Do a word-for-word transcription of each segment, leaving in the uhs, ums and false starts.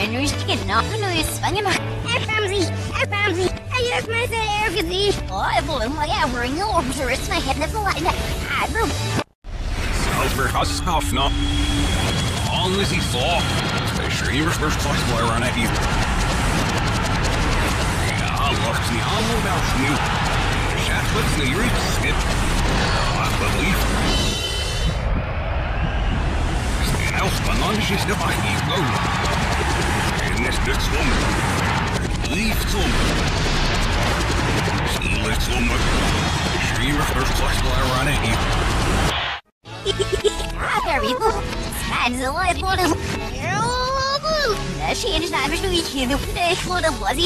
nu stikker nakken og i svangen. F M Z, F M Z, jeg gjør meg så jeg kan si. Å, jeg får meg jeg ringer om så rett meg henne for vegne. Æbro. Salzburg has a scoff now. Long as he saw. The streamers first class player on it. Ja, wacht niet aan hoe dat nu. Chat with the Eurydice skip. I believe. Elf bananetjes de wacht niet komen. En is dit zonde. Lief zonde. Lief zonde. De streamers first class player on it. Very good. That's a lot for the. She is not very easy to play for the buzzy.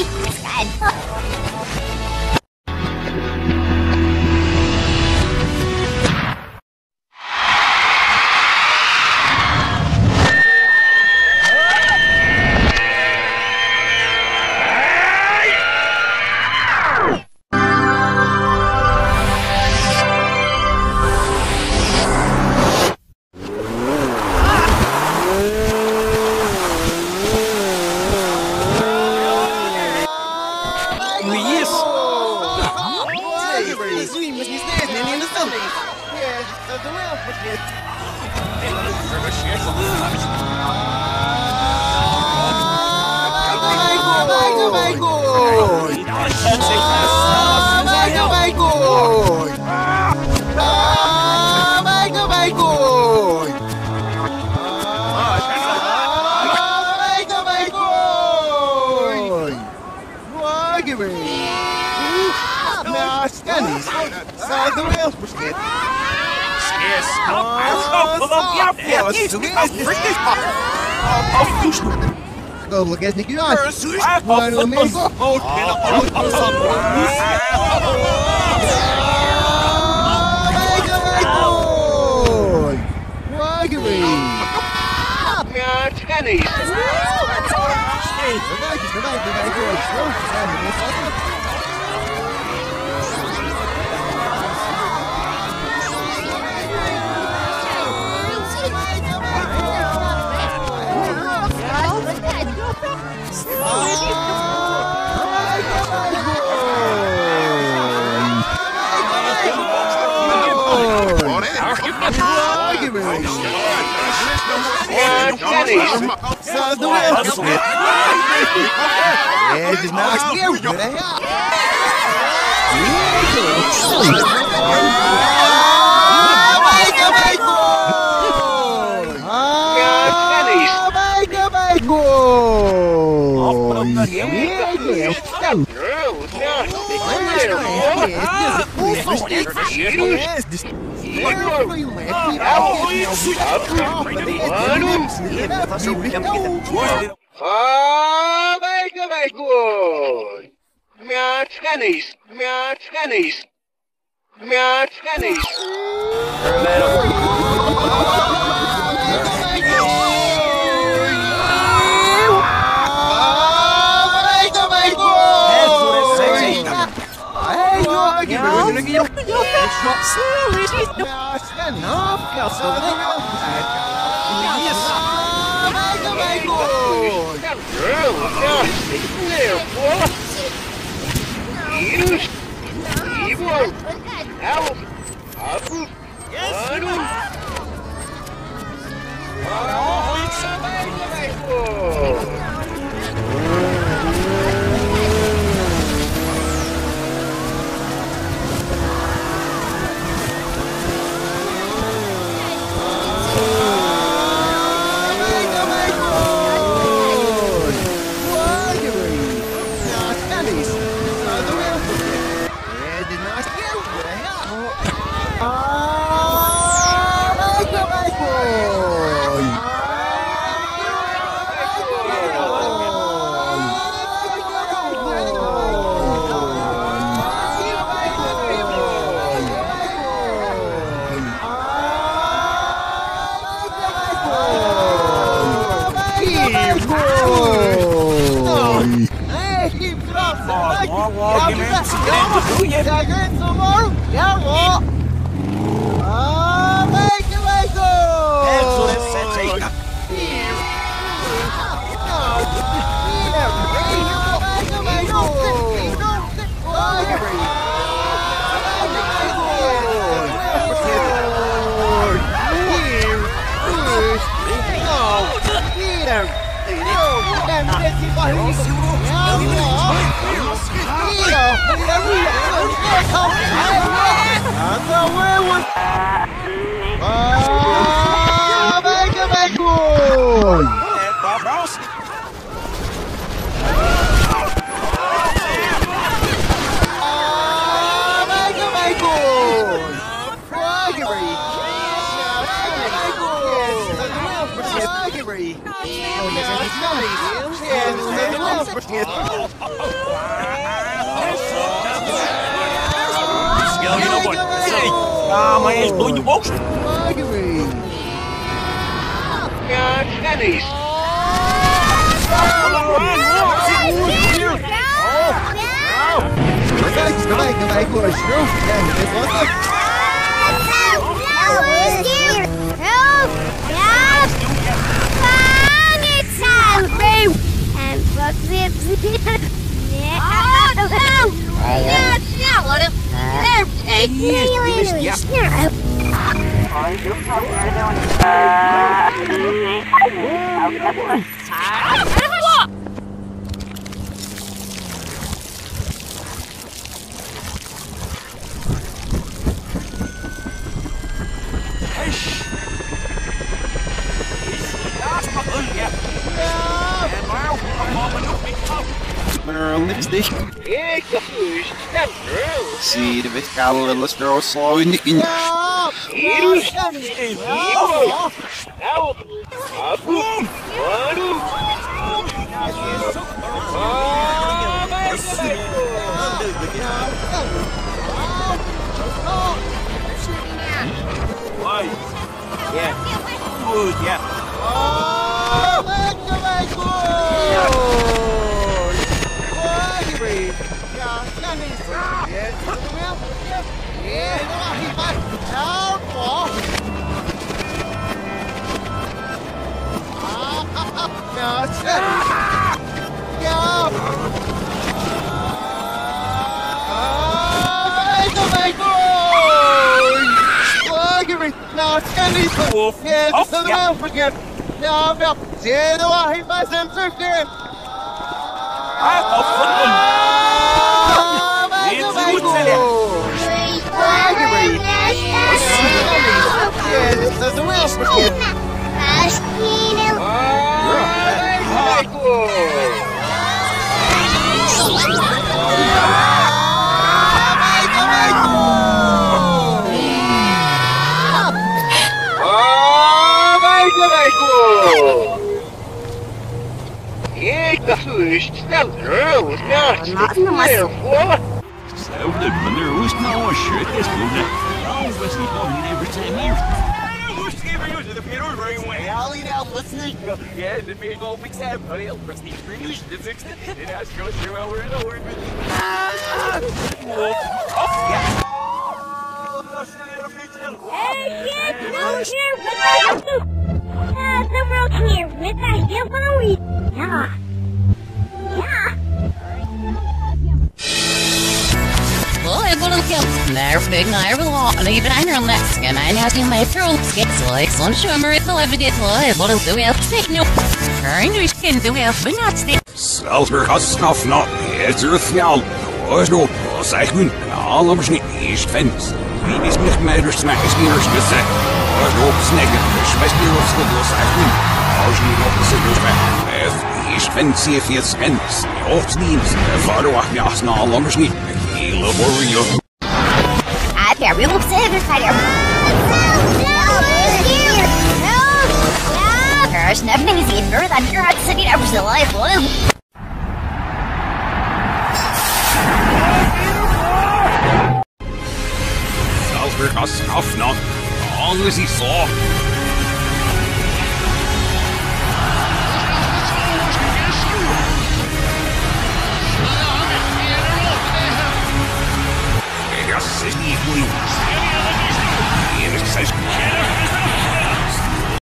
Go look at Nicky on. One of me. Sounds the way. Yeah, just not scary. What the hell? Ah, mega, mega good. Mehr Tennis, mehr Tennis, mehr Tennis. Excellent setting. Ah, my ass blew you ocean. Yeah, tennis. Lipstick. Ik gevoel, dat girl. See the big cattle and let's throw slow in the in. Hirus. Hiru. Nou. Aku. Waduh. Why? Yeah. Good, yeah. Oh, my God. Now Kenny's the wolf. Yeah, it's the mouth again. Yeah, I'm up. Yeah, the one he must have served in. Ik dacht eerst, stel roos, not clear for. So the mother was no shit. This blue net. Oh, what's he going every time here? Who's giving you the Peter right away? I'll eat out. Let's see. Yeah, the big old big sad, but it'll prestige for you. It's extended. It has to go through over and over. Oh, yeah. Hey, kids, no here with the uh, the world here with the hillbilly. Yeah. Yeah. Well, it will kill. Never big, never long. Even I know next. And I know you may throw skates like some swimmer at the levy get live. What do we have to take no? Trying to skin do we have but not still. Salzburg has snaf not. It's a fjall. Was no. Was I kun. All of us niet. Is fence. Wie is niet meer de smaak is meer gezet. Was no snagger. Schmeißt mir aufs Los I kun. Als niet op de signals weg. Is fence if it's fence. Ops needs. Vader wacht me als na all of us niet. Hele warrior. I bet we will save this fighter. There's nothing is even better than your heart sitting over the life blue. Salzburg has snaf not. All as he saw.